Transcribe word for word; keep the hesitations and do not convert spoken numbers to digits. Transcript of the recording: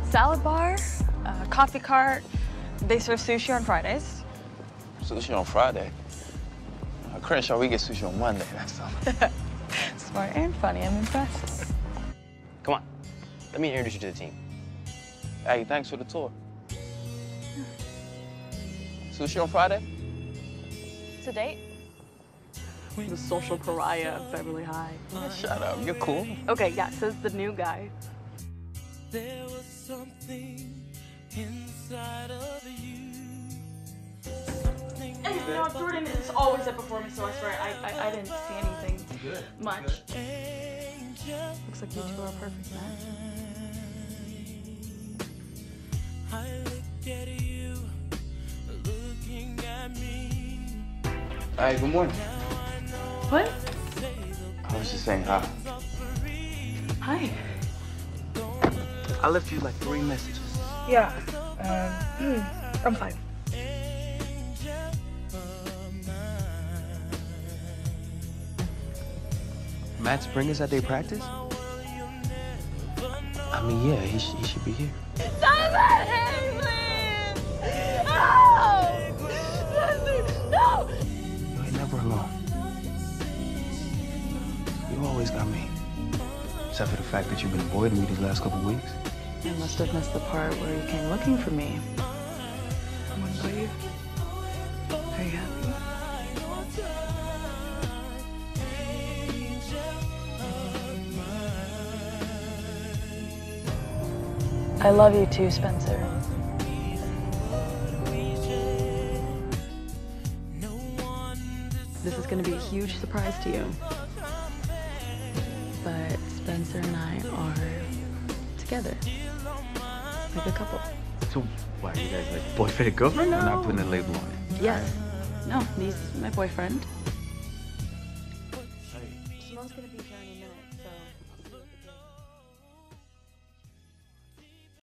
salad bar, uh, coffee cart. They serve sushi on Fridays. Sushi on Friday? Uh, Crenshaw, we get sushi on Monday, that's all. Smart and funny, I'm impressed. Come on, let me introduce you to the team. Hey, thanks for the tour. Sushi on Friday? It's a date. The social pariah of Beverly High. Yeah, shut up, you're cool. Okay, yeah, says the new guy. There was something inside of you. And you know, Jordan is always at performance, so I swear I, I, I didn't see anything Good. much. Angel, Looks like you two are a perfect match. I look at you, looking at me. Hey, good morning. What? I was just saying hi. Hi. I left you like three messages. Yeah. Um, I'm fine. Matt Springer's at their practice? I mean, yeah, he, sh he should be here. Simon! Hey, please! No! No! You ain't never alone. You always got me. Except for the fact that you've been avoiding me these last couple weeks. I must have missed the part where you came looking for me. What about you? Are you happy? I love you too, Spencer. This is going to be a huge surprise to you. But Spencer and I are together. Like a couple. So, why, you guys like boyfriend and girlfriend? No. I'm not putting a label on it. Yes. No, he's my boyfriend. Simone's gonna be here any minute.